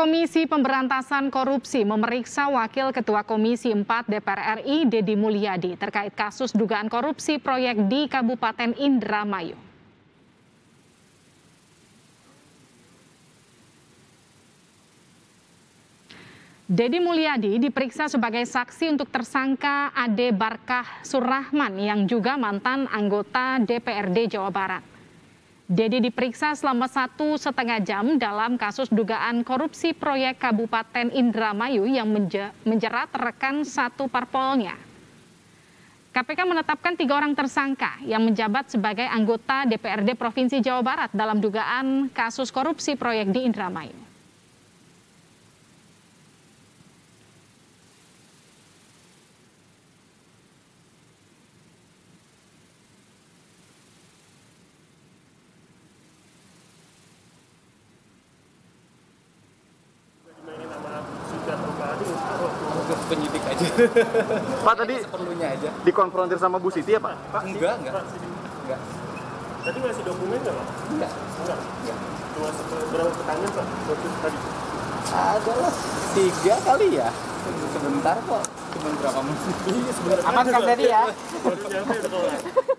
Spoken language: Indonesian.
Komisi Pemberantasan Korupsi memeriksa Wakil Ketua Komisi 4 DPR RI Deddy Mulyadi terkait kasus dugaan korupsi proyek di Kabupaten Indramayu. Deddy Mulyadi diperiksa sebagai saksi untuk tersangka Ade Barkah Surrahman yang juga mantan anggota DPRD Jawa Barat. Deddy diperiksa selama 1,5 jam dalam kasus dugaan korupsi proyek Kabupaten Indramayu yang menjerat rekan satu parpolnya. KPK menetapkan 3 orang tersangka yang menjabat sebagai anggota DPRD Provinsi Jawa Barat dalam dugaan kasus korupsi proyek di Indramayu. Penyidik aja. Pak, tadi seperlunya aja. dikonfrontir sama Bu Siti ya, Pak? Enggak. Tadi ngasih dokumen nggak, Pak? Enggak. Cuma berapa pertanyaan, Pak? Tadi? Adalah 3 kali ya. Sebentar kok. Cuma berapa menit. Iya, sebentar. Aman kan tadi ya? Baru nyampe udah kelar.